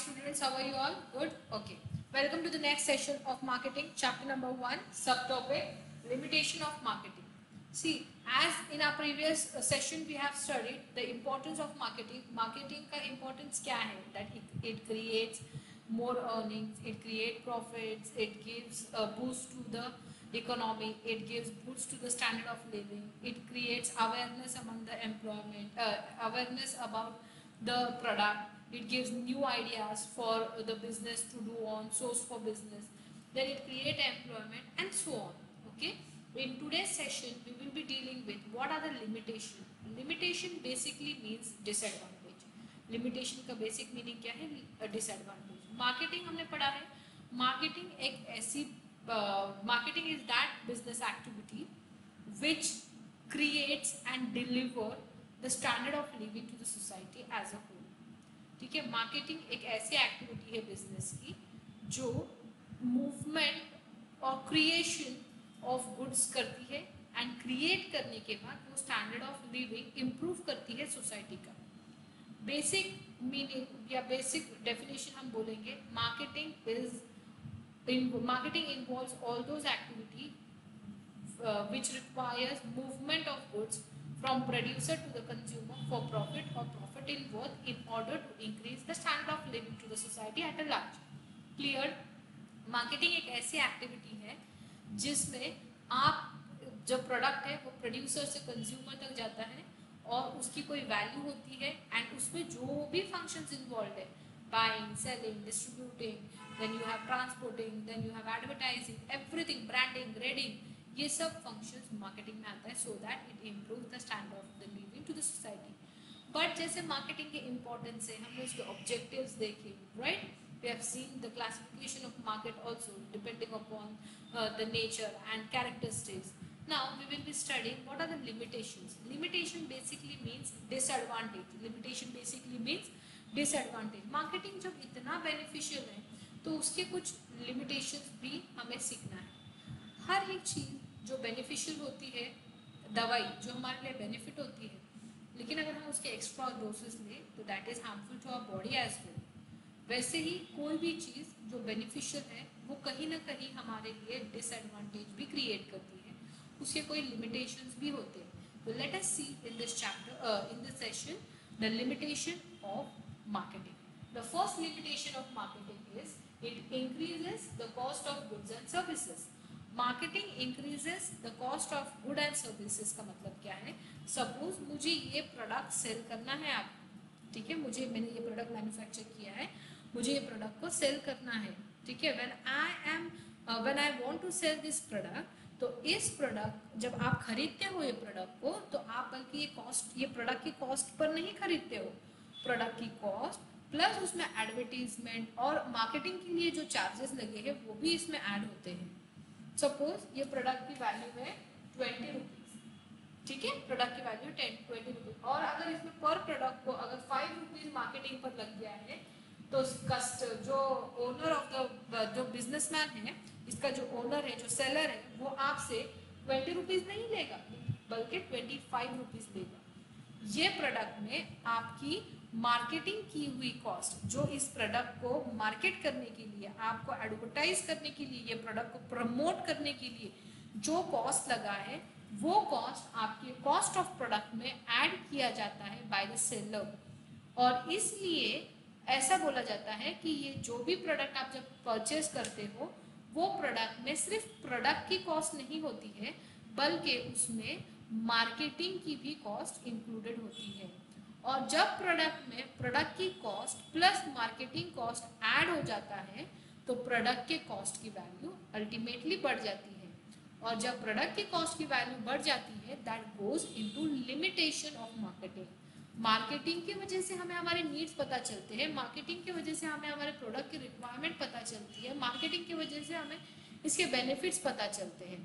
students, how are you all? Good? Okay. Welcome to the next session of marketing, chapter number 1, subtopic, limitation of marketing. See, as in our previous session we have studied the importance of marketing. Marketing का importance क्या है? That it creates more earnings, it creates profits, it gives a boost to the economy, it gives boost to the standard of living, it creates awareness among the employment, awareness about the product, it gives new ideas for the business to do on, source for business, then it creates employment and so on. Okay, in today's session we will be dealing with what are the limitation. Limitation basically means disadvantage. Limitation का basic meaning क्या है? Disadvantage. Marketing हमने पढ़ा है. Marketing एक ऐसी marketing is that business activity which creates and deliver the standard of living to the society as a whole. ठीक है, मार्केटिंग एक ऐसी एक्टिविटी है बिजनेस की जो मूवमेंट और क्रिएशन ऑफ गुड्स करती है एंड क्रिएट करने के बाद वो स्टैंडर्ड ऑफ लिविंग इम्प्रूव करती है सोसाइटी का. बेसिक मीनिंग या बेसिक डेफिनेशन हम बोलेंगे marketing involves all those activity which requires movement of goods from producer to the consumer for profit or profit in worth in order to increase the standard of living to the society at a large. Clear? Marketing एक ऐसी activity है जिसमें आप जो product है वो producer से consumer तक जाता है और उसकी कोई वैल्यू होती है एंड उसमें जो भी फंक्शंस इन्वॉल्व है, buying, selling, distributing, then you have transporting, then you have advertising, everything, branding, grading, ये सब फंक्शंस मार्केटिंग में आता है so that it improve the standard of the living to the society. But जैसे marketing के importance है, हमने उसके ऑब्जेक्टिव्स देखे, right? We have seen the classification of market also depending upon the nature and characteristics. Now we will be studying what are the limitations. Limitation basically means disadvantage. Limitation basically means disadvantage. Marketing जब इतना beneficial है तो उसके कुछ limitations भी हमें सीखना है. हर एक चीज़ जो बेनिफिशियल होती है, दवाई जो हमारे लिए बेनिफिट होती है, लेकिन अगर हम उसके एक्स्ट्रा डोसेस लें तो that is harmful to our body as well. वैसे ही कोई भी चीज़ जो बेनिफिशियल है वो कहीं ना कहीं हमारे लिए डिसएडवांटेज भी क्रिएट करती है, उसके कोई लिमिटेशंस भी होते हैं. तो let us see in this chapter, in this session, the limitation of marketing. The first limitation of marketing is it increases the cost of goods and services. Marketing increases the cost of good and services का मतलब क्या है? Suppose मुझे ये product cell करना है आप, ठीक है, मैंने ये प्रोडक्ट मैन्युफैक्चर किया है, मुझे ये प्रोडक्ट को सेल करना है, ठीक है. When I want to sell this product, तो इस प्रोडक्ट जब आप खरीदते हो ये प्रोडक्ट को तो आप बल्कि ये प्रोडक्ट की कॉस्ट पर नहीं खरीदते हो. प्रोडक्ट की कॉस्ट प्लस उसमें एडवर्टीजमेंट और मार्केटिंग के लिए जो चार्जेस लगे हैं वो भी इसमें ऐड होते हैं. सपोज ये प्रोडक्ट की वैल्यू है 20 रुपीज़, ठीक है, प्रोडक्ट की वैल्यू 20 रुपीज़, और अगर इसमें पर प्रोडक्ट को अगर 5 रुपीज़ मार्केटिंग पर लग गया है तो जो ओनर ऑफ द जो बिजनेसमैन है, इसका जो ओनर है, जो सेलर है, वो आपसे 20 रुपीज़ नहीं लेगा बल्कि 25 रुपीज़ लेगा. ये प्रोडक्ट में आपकी मार्केटिंग की हुई कॉस्ट, जो इस प्रोडक्ट को मार्केट करने के लिए, आपको एडवर्टाइज करने के लिए, ये प्रोडक्ट को प्रमोट करने के लिए जो कॉस्ट लगा है वो कॉस्ट आपके कॉस्ट ऑफ प्रोडक्ट में ऐड किया जाता है बाय द सेलर. और इसलिए ऐसा बोला जाता है कि ये जो भी प्रोडक्ट आप जब परचेज करते हो वो प्रोडक्ट में सिर्फ प्रोडक्ट की कॉस्ट नहीं होती है बल्कि उसमें मार्केटिंग की भी कॉस्ट इंक्लूडेड होती है. और जब प्रोडक्ट में प्रोडक्ट की cost plus marketing cost add हो जाता है तो प्रोडक्ट के कॉस्ट की वैल्यू अल्टीमेटली बढ़ जाती है. और जब प्रोडक्ट की कॉस्ट की वैल्यू बढ़ जाती है that goes into limitation of marketing. Marketing की वजह से हमें हमारे नीड्स पता चलते हैं, मार्केटिंग की वजह से हमें हमारे प्रोडक्ट की रिक्वायरमेंट पता चलती है, मार्केटिंग की वजह से हमें इसके बेनिफिट्स पता चलते हैं.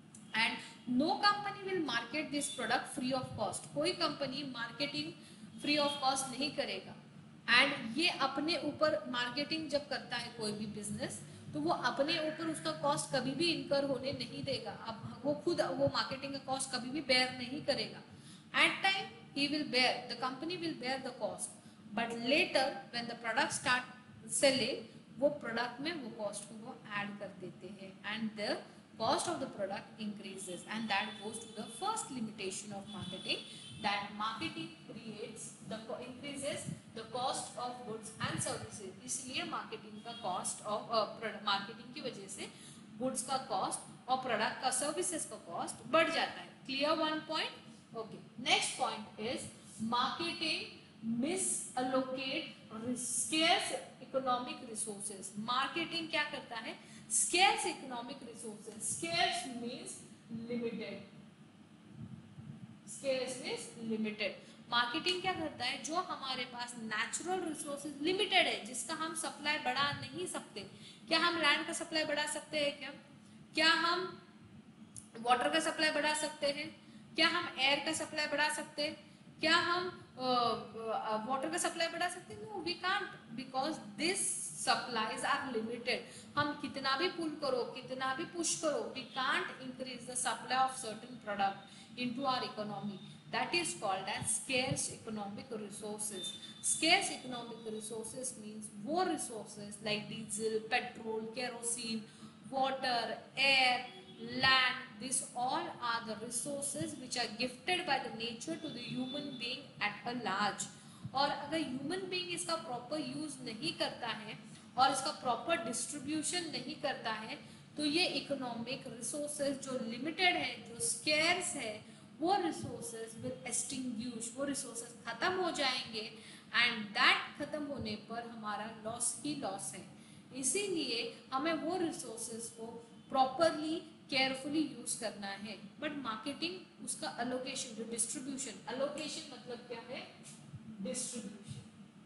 And no company will market this product free of cost. कोई company marketing free of cost नहीं करेगा. एंड ये अपने ऊपर मार्केटिंग जब करता है कोई भी बिजनेस तो वो अपने ऊपर उसका कॉस्ट कभी भी इनकर होने नहीं देगा. अब वो खुद वो मार्केटिंग का कॉस्ट कभी भी बेयर नहीं करेगा. At time he will bear, the company will bear the cost, but later when the product start से ले वो प्रोडक्ट में वो कॉस्ट को वो ऐड कर देते हैं and the cost of the product increases, and that goes to the first limitation of marketing, that marketing creates the increases the cost of goods and services. इसलिए marketing का cost of marketing की वजह से goods का cost और product का services का cost बढ़ जाता है. Clear one point? Okay. Next point is marketing misallocate scarce economic resources. Marketing क्या करता है? Scarce economic resources. Scarce means limited. Scarce means limited. Marketing क्या करता है? जो हमारे पास नेचुरल रिसोर्सेज लिमिटेड है, जिसका हम सप्लाई बढ़ा नहीं सकते. क्या हम लैंड का सप्लाई बढ़ा सकते हैं? क्या हम वाटर का सप्लाई बढ़ा सकते हैं? क्या हम एयर का सप्लाई बढ़ा सकते हैं? क्या हम वाटर का सप्लाई बढ़ा सकते हैं? No, we can't, because this supplies are limited. हम कितना भी पुल करो, कितना भी पुश करो, we can't increase the supply of certain product into our economy. That is called as scarce economic resources. Scarce economic resources means वो resources like diesel, petrol, kerosene, water, air, land, these all are the resources which are gifted by the nature to the human being at a large. और अगर human being इसका proper use नहीं करता है और इसका proper distribution नहीं करता है, तो ये इकोनॉमिक रिसोर्सेज जो लिमिटेड है, जो स्केर्स है, वो रिसोर्सेज विल एक्सटिंग्विश, वो रिसोर्सेज खत्म हो जाएंगे एंड दैट खत्म होने पर हमारा लॉस ही लॉस है. इसीलिए हमें वो रिसोर्सेज को प्रॉपरली केयरफुली यूज करना है. बट मार्केटिंग उसका अलोकेशन, जो डिस्ट्रीब्यूशन, अलोकेशन मतलब क्या है? डिस्ट्रीब्यूशन.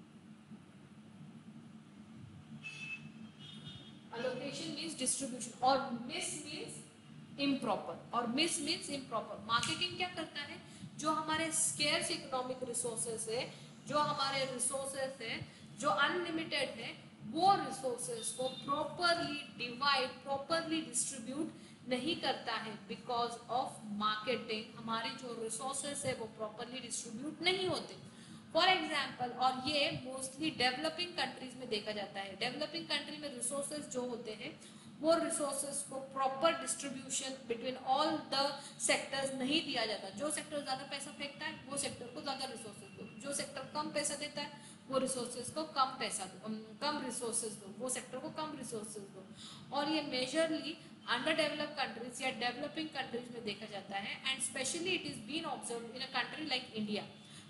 अलोकेशन मीन्स डिस्ट्रीब्यूशन और मिस मीन्स इम्प्रॉपर, और मिस मीन्स इम्प्रॉपर. मार्केटिंग क्या करता है? जो हमारे स्केर्स इकोनॉमिक रिसोर्सेस है, जो हमारे रिसोर्सेस है, जो अनलिमिटेड है, वो रिसोर्सेस को प्रॉपरली डिवाइड, प्रॉपरली डिस्ट्रीब्यूट नहीं करता है. बिकॉज ऑफ मार्केटिंग हमारे जो रिसोर्सेस है वो प्रॉपरली डिस्ट्रीब्यूट नहीं होते. फॉर एग्जाम्पल, और ये मोस्टली डेवलपिंग कंट्रीज में देखा जाता है. डेवलपिंग कंट्री में रिसोर्सेज जो होते हैं वो रिसोर्सेज को proper distribution between all the sectors नहीं दिया जाता. जो सेक्टर ज़्यादा पैसा फेंकता है वो सेक्टर को ज़्यादा रिसोर्सेज दो, जो सेक्टर कम पैसा देता है वो रिसोर्सेज को कम पैसा दो, कम रिसोर्सेज दो, वो सेक्टर को कम रिसोर्सेज दो. और ये मेजरली अंडर डेवलप कंट्रीज या डेवलपिंग कंट्रीज में देखा जाता है. And specially it is been observe in a country like India.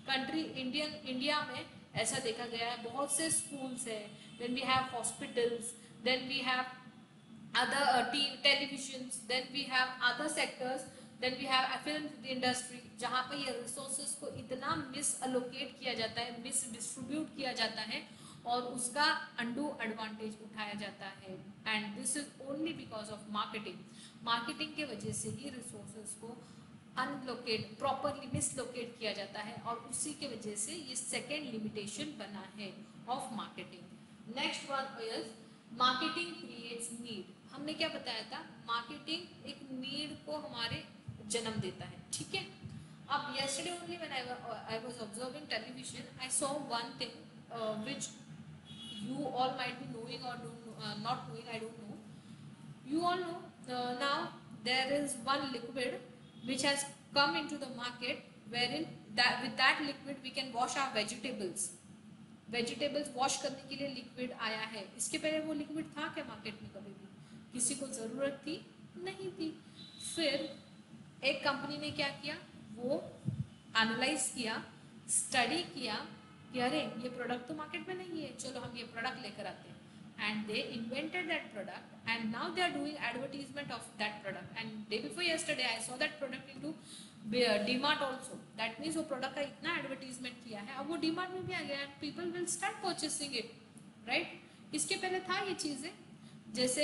India में ऐसा देखा गया है. बहुत से स्कूल्स है, then we have hospitals, then we have other televisions, then we have other sectors, then we have film industry, जहाँ पर ये resources को इतना misallocate किया जाता है, misdistribute किया जाता है और उसका undue advantage उठाया जाता है. and this is only because of marketing. marketing के वजह से ही resources को unlocate, properly mislocate किया जाता है और उसी के वजह से ये second limitation बना है of marketing. next one is marketing creates need. हमने क्या बताया था? मार्केटिंग एक नीड को हमारे जन्म देता है. ठीक है. अब yesterday only when I was observing television, I saw one thing which you all might be knowing or not knowing, I don't know. You all know now there is one liquid which has come into the market wherein that with that liquid we can wash our vegetables. Vegetables wash करने के लिए liquid आया है. इसके पहले वो liquid था क्या मार्केट में? कभी भी किसी को ज़रूरत थी? नहीं थी. फिर एक कंपनी ने क्या किया? वो एनालाइज किया, स्टडी किया कि अरे ये प्रोडक्ट तो मार्केट में नहीं है, चलो हम ये प्रोडक्ट लेकर आते हैं. And they invented that product and now they are doing advertisement of that product. And day before yesterday I saw that product into DMart also. That means वो प्रोडक्ट का इतना एडवर्टीजमेंट किया है, अब वो डीमार्ट में भी आ गया and people will start purchasing it. Right. इसके पहले था ये चीज़ें, जैसे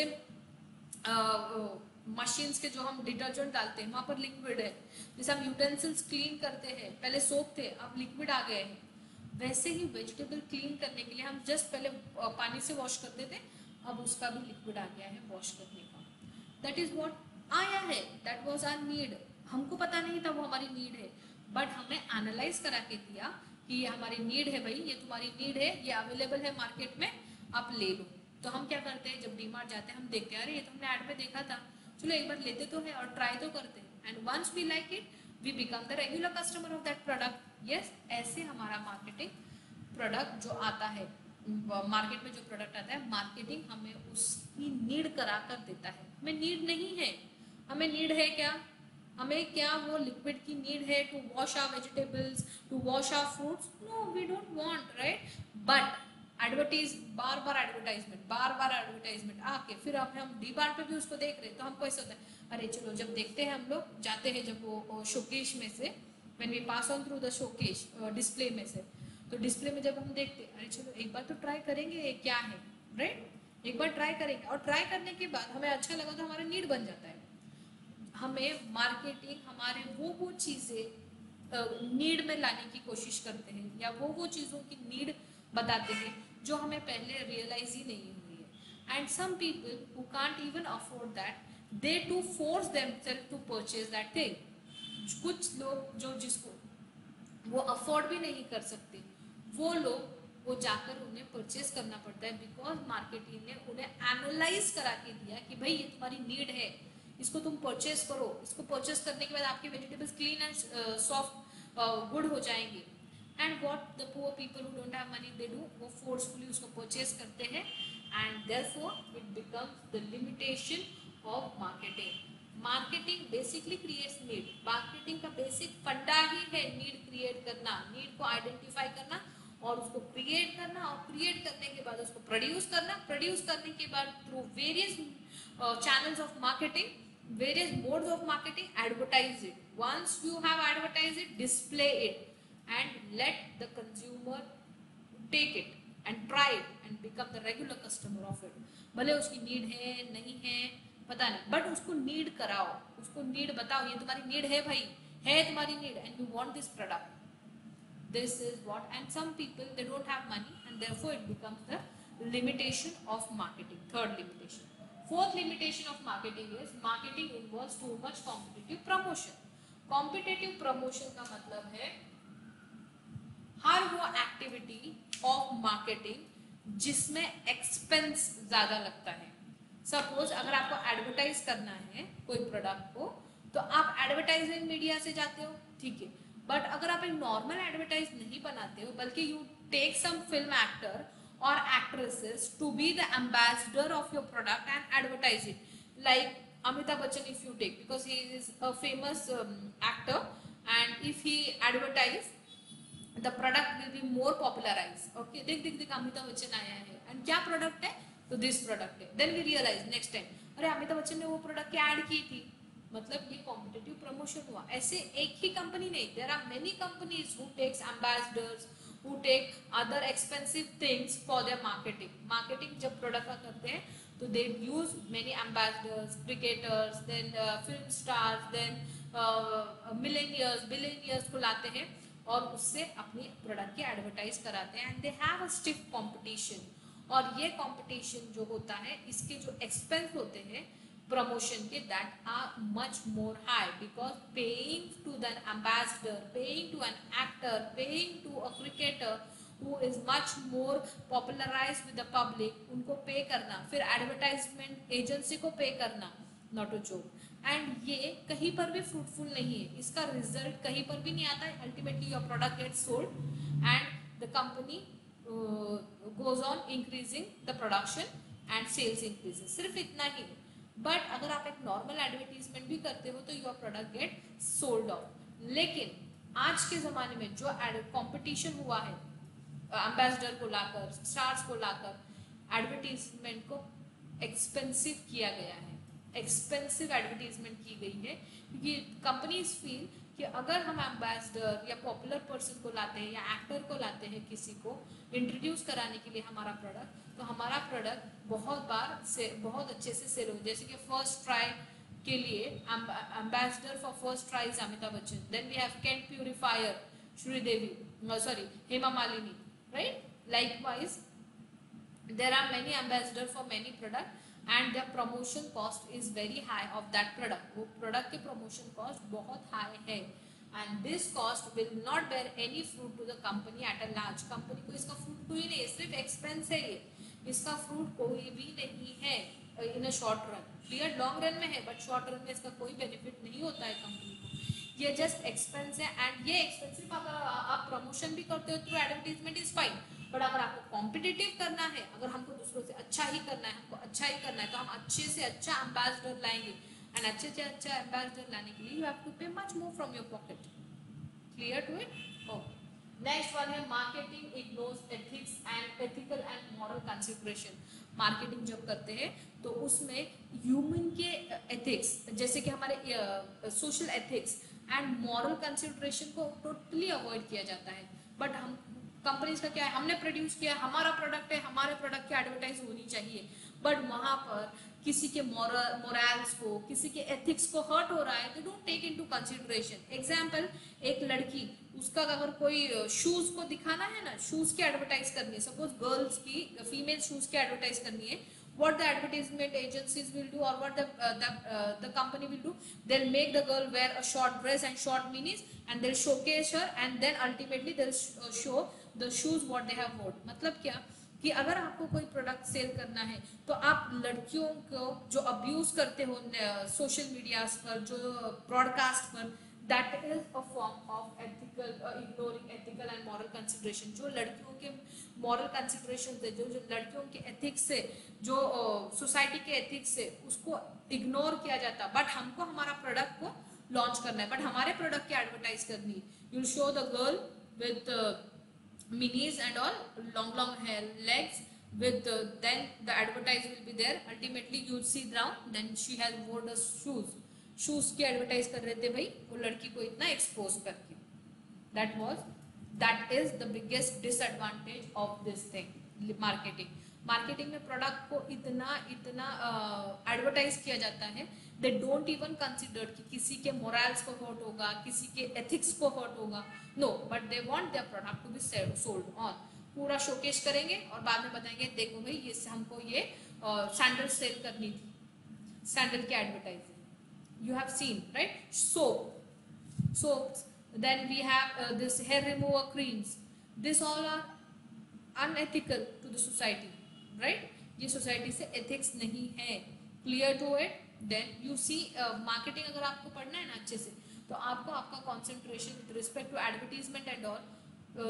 मशीन्स के जो हम डिटर्जेंट डालते हैं वहाँ पर लिक्विड है. जैसे हम यूटेंसिल्स क्लीन करते हैं, पहले सोप थे, अब लिक्विड आ गए हैं. वैसे ही वेजिटेबल क्लीन करने के लिए हम जस्ट पहले पानी से वॉश करते थे, अब उसका भी लिक्विड आ गया है वॉश करने का. दैट इज व्हाट आया है. That was our need. हमको पता नहीं था वो हमारी नीड है, बट हमें एनालाइज करा के दिया कि ये हमारी नीड है भाई, ये तुम्हारी नीड है, ये अवेलेबल है मार्केट में, आप ले लो। तो हम क्या करते हैं, जब डीमार्ट जाते हैं हम देखते हैं अरे ये तो हमने ऐड में देखा था, चलो एक बार लेते तो है और ट्राई तो करते हैं, and once we like it we become the regular customer of that product. Yes, ऐसे हमारा मार्केटिंग प्रोडक्ट जो आता है, मार्केट में जो प्रोडक्ट आता है, मार्केटिंग हमें उसकी नीड करा कर देता है। हमें नीड नहीं है, हमें नीड है क्या, हमें क्या वो लिक्विड की नीड है to wash our vegetables, to wash our fruits? No, we don't want, right? But बार बार एडवर्टाइजमेंट आके फिर अब हम डी बार पे भी उसको देख रहे हैं, तो हमको ऐसा होता है अरे चलो जब देखते हैं, हम लोग जाते हैं जब वो शोकेश में से, when we pass on through the showcase display में से, तो डिस्प्ले में जब हम देखते हैं अरे चलो एक बार तो ट्राई करेंगे ये क्या है, राइट? एक बार ट्राई करेंगे और ट्राई करने के बाद हमें अच्छा लगा तो हमारा नीड बन जाता है। हमें मार्केटिंग हमारे वो चीज़ें नीड में लाने की कोशिश करते हैं, या वो चीज़ों की नीड बताते हैं जो हमें पहले रियलाइज ही नहीं हुई है। And some people who can't even afford that, they to force themself to purchase that thing. कुछ लोग जो जिसको वो अफोर्ड भी नहीं कर सकते, वो लोग वो जाकर उन्हें परचेज करना पड़ता है, बिकॉज मार्केटिंग ने उन्हें एनालाइज करा के दिया कि भाई ये तुम्हारी नीड है, इसको तुम परचेज करो। इसको परचेज करने के बाद आपके vegetables clean and soft good हो जाएंगे। And what the poor people who don't have money they do, वो फोर्सफुली उसको परचेज करते हैं, and therefore it becomes the limitation of marketing. Marketing basically creates need. Marketing का basic फंडा ही है नीड क्रिएट करना, नीड को आइडेंटिफाई करना और उसको क्रिएट करना, और क्रिएट करने के बाद उसको प्रोड्यूस करना, प्रोड्यूस करने के बाद through various channels of marketing, various modes of marketing, advertise it. Once you have advertised it, display it and let the consumer take it and try it and become the regular customer of it. भले उसकी need है नहीं है पता नहीं, but उसको need कराओ, उसको नीड बताओ, ये तुम्हारी नीड है भाई, है तुम्हारी need and you want this product, this is what. And some people, they don't have money and therefore it becomes the limitation of marketing. Third limitation. Fourth limitation of marketing is marketing involves too much competitive promotion. Competitive promotion का मतलब है हर वो activity of marketing जिसमें expense ज्यादा लगता है। Suppose अगर आपको एडवर्टाइज करना है कोई प्रोडक्ट को, तो आप एडवर्टाइजिंग मीडिया से जाते हो, ठीक है, बट अगर आप एक नॉर्मल एडवर्टाइज नहीं बनाते हो, बल्कि you take some film actor और actresses to be the ambassador of your product and advertise it, like Amitabh Bachchan if you take, because he is a famous actor, and if he advertise, the product will be more popularized. Okay, देख अमिताभ बच्चन आया है and क्या product है, तो this product है, then we realize next time अरे अमिताभ बच्चन ने वो प्रोडक्ट की ऐड की थी, मतलब ये कॉम्पिटिटिव प्रमोशन हुआ। ऐसे एक ही कंपनी नहीं, there are many companies who takes ambassadors, who take other expensive things for their marketing. Marketing जब प्रोडक्ट का करते हैं तो they use many ambassadors, cricketers, then film stars, then billionaires को लाते हैं और उससे अपनी प्रोडक्ट की एडवर्टाइज कराते हैं, and they have a stiff competition. और ये कंपटीशन जो होता है, इसके जो एक्सपेंस होते हैं promotion के, that are much more high, because paying to the ambassador, paying to an actor, paying to a cricketer who is much more popularized with the public, उनको पे करना, फिर एडवर्टाइजमेंट एजेंसी को पे करना, नॉट अ जोक। एंड ये कहीं पर भी फ्रूटफुल नहीं है, इसका रिजल्ट कहीं पर भी नहीं आता है। Ultimately your product gets sold and the company goes on increasing the production and sales increases, सिर्फ इतना ही। बट अगर आप एक नॉर्मल एडवर्टीजमेंट भी करते हो तो your product get sold off. लेकिन आज के ज़माने में जो कंपटीशन हुआ है, एम्बेसडर को लाकर, स्टार्स को लाकर, एडवर्टीजमेंट को एक्सपेंसिव किया गया है, एक्सपेंसिव एडवर्टीजमेंट की गई है, क्योंकि कंपनीज फील कि अगर हम एम्बेसडर या पॉपुलर पर्सन को लाते हैं या एक्टर को लाते हैं किसी को इंट्रोड्यूस कराने के लिए हमारा प्रोडक्ट, तो हमारा प्रोडक्ट बहुत बार से बहुत अच्छे से सेल हो। जैसे कि फर्स्ट ट्राई के लिए ambassador for first try is Amitabh Bachchan, then we have Kent purifier Sridevi, sorry Hema Malini, right? Likewise there are many ambassador for many product and their promotion cost is very high of that product, वो product के promotion cost बहुत high है, and this cost will not bear any fruit to the company at a large। company को इसका fruit कोई नहीं है, सिर्फ expense है ये, इसका फ्रूट कोई भी नहीं है in a short run. Clear, long run में है बट शॉर्ट रन में इसका कोई बेनिफिट नहीं होता है कंपनी को। ये जस्ट एक्सपेंस है, एंड ये एक्सपेंसिव अगर आप प्रमोशन भी करते हो through advertisement is fine, but अगर आपको कॉम्पिटिटिव करना है, अगर हमको दूसरों से अच्छा ही करना है, हमको अच्छा ही करना है, तो हम अच्छे से अच्छा एम्बेसडर लाएंगे, एंड अच्छे से अच्छा एम्बेसडर लाने के लिए you have to pay much more from your pocket. Clear to it? Okay, next one है marketing ignores ethics and ethical and moral consideration. Marketing जब करते हैं तो उसमें ह्यूमन के एथिक्स, जैसे कि हमारे social ethics and moral consideration को टोटली अवॉइड किया जाता है। बट हम कंपनीज का क्या है, हमने प्रोड्यूस किया, हमारा प्रोडक्ट है, हमारे प्रोडक्ट की एडवर्टाइज होनी चाहिए, बट वहां पर किसी के मोरल्स को, किसी के एथिक्स को हर्ट हो रहा है, they don't take into consideration. Example, एक लड़की, उसका अगर कोई शूज को दिखाना है ना, शूज की एडवर्टाइज करनी है, सपोज गर्ल्स की फीमेल शूज की एडवर्टाइज करनी है, what the advertisement agencies will do, or what the company will do, they'll make the girl wear a short dress and short minis, and they'll showcase her, and then ultimately they'll show the shoes what they have worn। मतलब क्या कि अगर आपको कोई product cell करना है तो आप लड़कियों को जो अब्यूज करते हो सोशल मीडिया पर, जो ब्रॉडकास्ट पर, that is a form of ethical ignoring ethical and moral consideration. जो लड़कियों के मॉरल कंसिडरेशन से, जो लड़कियों के एथिक्स से, जो सोसाइटी के एथिक्स से, उसको इग्नोर किया जाता, बट हमको हमारा प्रोडक्ट को लॉन्च करना है, बट हमारे प्रोडक्ट की एडवर्टाइज करनी है। You will show the girl with minis and all, long hair legs with then the advertise will be there, ultimately you see down, then she has worn the shoes की advertise कर रहे थे भाई वो लड़की को इतना एक्सपोज करके। that is the biggest disadvantage of this thing, marketing में प्रोडक्ट को इतना एडवर्टाइज किया जाता है, दे डोंट इवन कंसिडर कि किसी के मोरल्स को हर्ट होगा, किसी के एथिक्स को हर्ट होगा, no, but they want their product to be sold on. पूरा शोकेस करेंगे और बाद में बताएंगे देखो भाई ये हमको ये सैंडल सेल करनी थी, सैंडल की advertising, you have seen right. soaps, then we have this hair remover creams, this all are unethical to the society, right? ये सोसाइटी से एथिक्स नहीं है। Clear to it? Then you see marketing अगर आपको पढ़ना है ना अच्छे से, तो आपको आपका concentration with respect to advertisement and all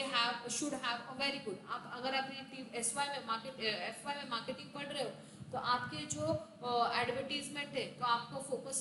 should have a very good. आप अगर अपनी एफवाई में मार्केटिंग पढ़ रहे हो तो आपके जो एडवर्टीजमेंट है तो आपको फोकस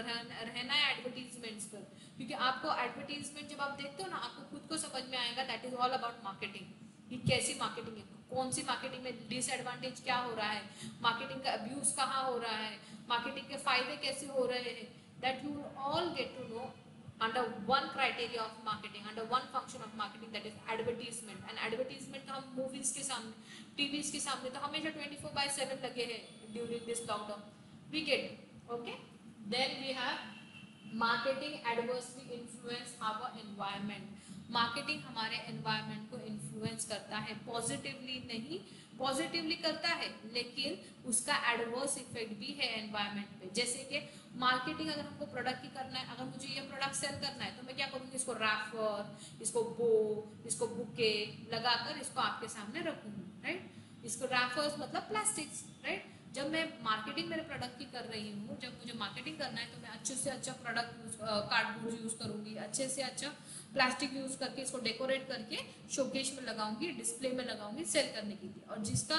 रहना है एडवर्टीजमेंट्स पर, क्योंकि आपको एडवर्टीजमेंट जब आप देखते हो ना आपको खुद को समझ में आएगा that is all about marketing, कि कैसी मार्केटिंग है, कौन सी मार्केटिंग में डिसएडवांटेज क्या हो रहा है, मार्केटिंग का अब्यूज कहाँ हो रहा है, मार्केटिंग के फायदे कैसे हो रहे हैं, that you all get to know under one criteria of marketing, under one function of marketing, that is advertisement। and advertisement तो हम movies के सामने, TVs के सामने तो हमेशा 24/7 लगे हैं during this lockdown, we get it, okay। then we have marketing adversely influence our environment। Marketing हमारे एनवायरनमेंट को इन्फ्लुएंस करता है, पॉजिटिवली नहीं, पॉजिटिवली करता है लेकिन उसका एडवर्स इफेक्ट भी है एनवायरनमेंट पे। जैसे कि मार्केटिंग अगर हमको प्रोडक्ट की करना है, अगर मुझे ये प्रोडक्ट सेल करना है तो मैं क्या करूँगी, इसको रैफर, इसको बो, इसको बुके लगाकर इसको आपके सामने रखूँगी, राइट। इसको रैफर्स मतलब प्लास्टिक्स, राइट। जब मैं मार्केटिंग मेरे प्रोडक्ट की कर रही हूँ, जब मुझे मार्केटिंग करना है तो मैं अच्छे से अच्छा प्रोडक्ट कार्डबोर्ड यूज़ करूँगी, अच्छे से अच्छा प्लास्टिक यूज़ करके इसको डेकोरेट करके शोकेस में लगाऊंगी, डिस्प्ले में लगाऊंगी सेल करने के लिए। और जिसका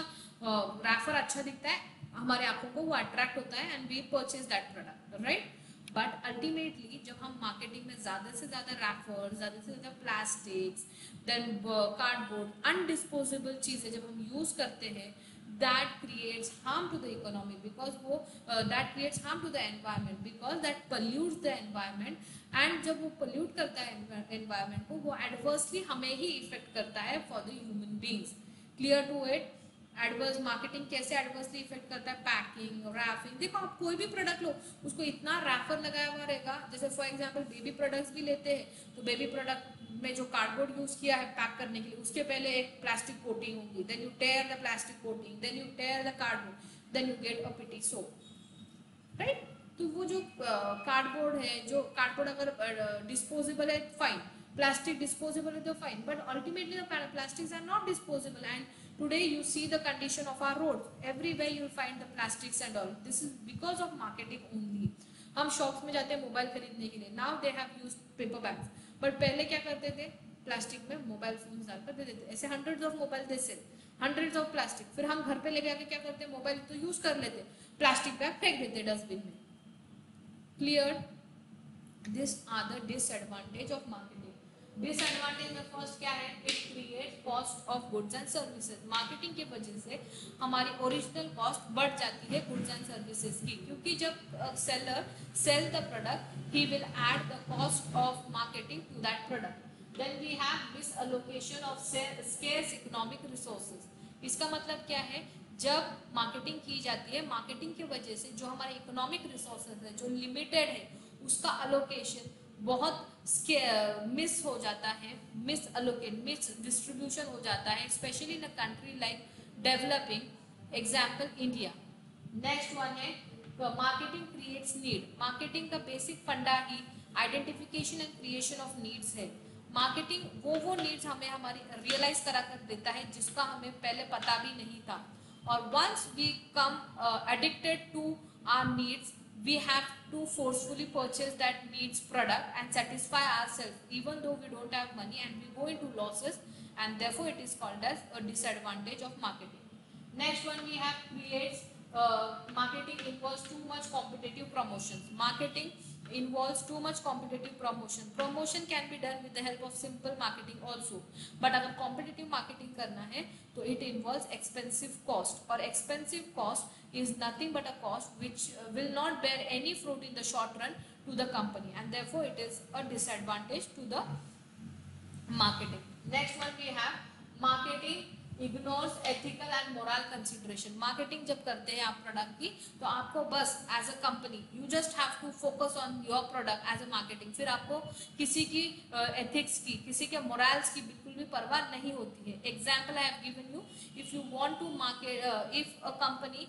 रैफर अच्छा दिखता है हमारे आंखों को, वो अट्रैक्ट होता है and we purchase that product, right. But ultimately जब हम मार्केटिंग में ज़्यादा से ज़्यादा रैफर, ज़्यादा से ज़्यादा प्लास्टिक्स, देन कार्डबोर्ड, अनडिस्पोजेबल चीज़ें जब हम यूज़ करते हैं, that creates harm to the economy because वो that creates harm to the environment because that pollutes the environment, and जब वो pollute करता है environment को, वो adversely हमें ही इफेक्ट करता है for the human beings। clear to it? Adverse marketing कैसे एडवर्सली इफेक्ट करता है, पैकिंग, रैपिंग। देखो आप कोई भी प्रोडक्ट लो उसको इतना रैपर लगाया हुआ रहेगा, जैसे फॉर एग्जांपल बेबी प्रोडक्ट्स भी लेते हैं तो बेबी प्रोडक्ट में जो कार्डबोर्ड यूज किया है पैक करने के लिए, उसके पहले एक प्लास्टिक कोटिंग होगी, then you tear the plastic coating, then you tear the cardboard, then you get a pity soap, right. तो वो जो कार्डबोर्ड है, जो कार्डबोर्ड अगर डिस्पोजेबल है फाइन, प्लास्टिक डिस्पोजेबल है तो fine, but ultimately the plastics are not disposable, and Today you see the condition of our roads. Everywhere you will find the plastics and all. This is because of marketing only. हम shops में जाते हैं mobile खरीदने के लिए. Now they have used paper bags. But पहले क्या करते थे? प्लास्टिक में मोबाइल फोन डालकर दे देते. ऐसे hundreds of mobile they sell, hundreds of plastic. फिर हम घर पे लेके आके क्या करते हैं? मोबाइल तो यूज कर लेते, प्लास्टिक बैग फेंक देते डस्टबिन में. Clear? This are the disadvantage of marketing. Disadvantage में फर्स्ट क्या है? It create cost of goods and services. Marketing की वजह से हमारी ओरिजिनल कॉस्ट बढ़ जाती है गुड्स एंड सर्विसेज की, क्योंकि जब seller sell the product he will add the cost of marketing to that product. Then we have misallocation of scarce economic resources. इसका मतलब क्या है? जब मार्केटिंग की जाती है, मार्केटिंग की वजह से जो हमारे इकोनॉमिक रिसोर्सेज है जो लिमिटेड है उसका अलोकेशन बहुत मिस हो जाता है, मिस अलोकेट, मिस डिस्ट्रीब्यूशन हो जाता है, specially in a country like developing, example India. Next one है मार्केटिंग क्रिएट्स नीड. मार्केटिंग का बेसिक फंडा ही identification and creation of needs है. मार्केटिंग वो नीड्स हमें हमारी रियलाइज करा कर देता है जिसका हमें पहले पता भी नहीं था. और once we come addicted to our needs, we have to forcefully purchase that needs product and satisfy ourselves even though we don't have money, and we go into losses, and therefore it is called as a disadvantage of marketing. Next one we have creates marketing involves too much competitive promotions. Marketing involves too much competitive promotion. Promotion can be done with the help of simple marketing also, but अगर competitive marketing करना है तो it involves expensive cost, और expensive cost is nothing but a cost which will not bear any fruit in the short run to the company, and therefore it is a disadvantage to the marketing. Next one we have marketing ignores ethical and moral consideration. Marketing जब करते हैं आप product की तो आपको बस as a company you just have to focus on your product as a marketing. फिर आपको किसी की एथिक्स की, किसी के मोरल्स की बिल्कुल भी परवाह नहीं होती है. Example I have given you. If you want to market, if a company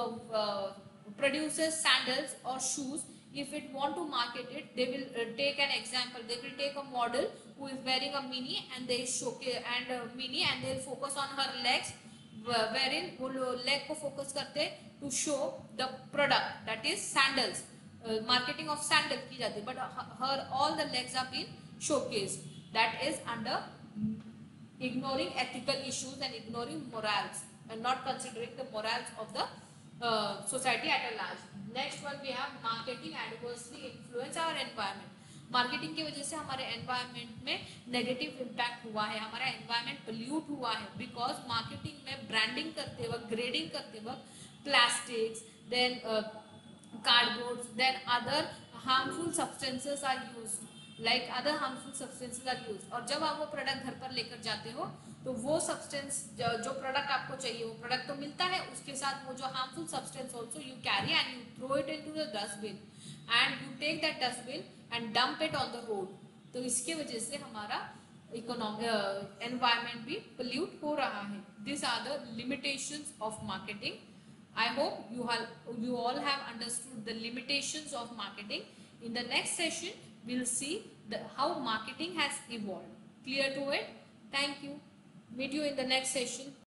produces sandals or shoes, if it want to market it, they will take an example. They will take a model who is wearing a mini and they showcase and mini, and they will focus on her legs, wherein वो leg को focus करते to show the product, that is sandals. Marketing of sandal की जाती है, but her all the legs are being showcased. That is under ignoring ethical issues and ignoring morals and not considering the morals of the society at a large. Next one we have marketing adversely influence our environment. Marketing की वजह से हमारे environment में negative impact हुआ है, हमारा environment pollute हुआ है, बिकॉज मार्केटिंग में ब्रांडिंग करते वक्त, ग्रेडिंग करते वक्त plastics, then cardboard, then other harmful substances are used, like other harmful substances are used. और जब आप वो प्रोडक्ट घर पर लेकर जाते हो तो वो सब्सटेंस, जो प्रोडक्ट आपको चाहिए वो प्रोडक्ट तो मिलता है, उसके साथ वो जो harmful substance also you carry and you throw it into the dustbin and you take that dustbin and dump it on the road. तो इसके वजह से हमारा इकोनॉमी एनवायरनमेंट भी पोल्यूट हो रहा है. This are the limitations of marketing. I hope you all have understood the limitations of marketing. In the next session, we'll see how marketing has evolved. Clear to it? Thank you. Meet you in the next session.